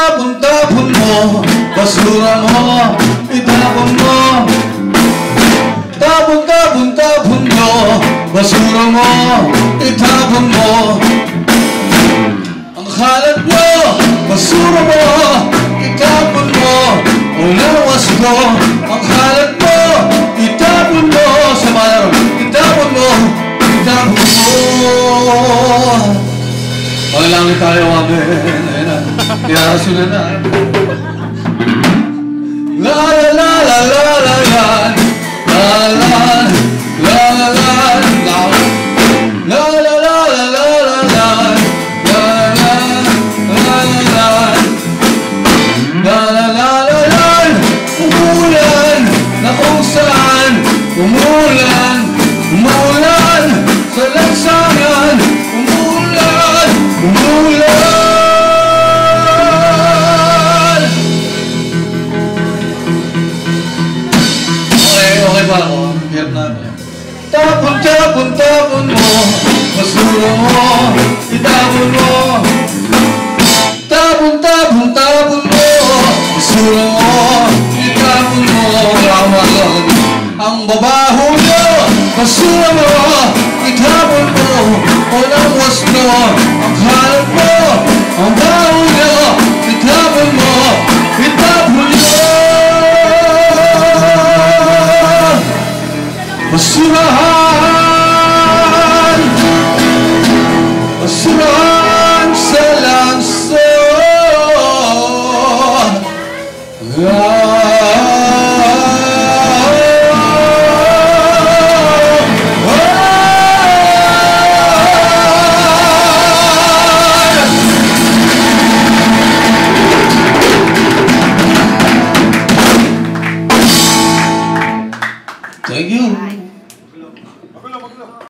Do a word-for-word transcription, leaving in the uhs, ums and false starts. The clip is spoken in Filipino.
Tapon-tapon mo, basura mo, itapon mo. Tapon-tapon-tapon mo, basura mo, itapon mo. Ang kalat mo, basura mo, itapon mo. Walang wasto, ang kalat mo, itapon mo. Sa malar, itapon mo, itapon mo. Panalangin tayo, amen. Kaya sila na. La la la la la la la. La la la la la la. La la la la la la la. La la la la la. La la la la la. Umulan na kung saan. Umulan, umulan sa lansangan. Umulan, umulan. Tapon, tapon, tapon mo, basura mo, itapon mo. Tapon, tapon, tapon mo, basura mo, itapon mo. Ang babaho mo, basura mo, itapon mo. Walang wasto, ang kalat mo,